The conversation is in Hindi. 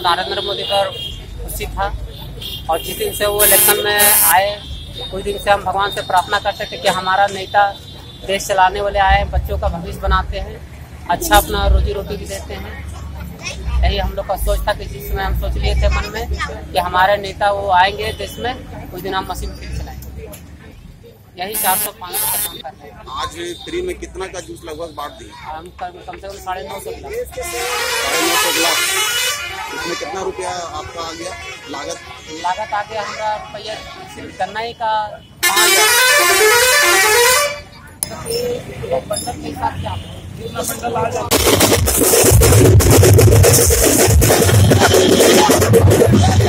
नरेंद्र मोदी पर खुशी था और जिस दिन से वो इलेक्शन में आए उस दिन से हम भगवान से प्रार्थना करते थे कि हमारा नेता देश चलाने वाले आए, बच्चों का भविष्य बनाते हैं, अच्छा अपना रोजी रोटी भी देते हैं। यही हम लोग का सोच था कि जिसमें हम सोच लिए थे मन में कि हमारे नेता वो आएंगे देश में, उस दिन हम मशीन फिर चलाएंगे। यही 400-500 का काम कर रहे हैं। आज फ्री में कितना का जूस लगभग बांट दिए? हम कम से कम 950 गिलास। 950 गिलास। इसमें कितना रुपया आपका आ गया लागत? लागत आ गया हमारा रुपया सिर्फ गन्ना ही का 5,000। बंडल के हिसाब से आप कितना बंडल आ जाए।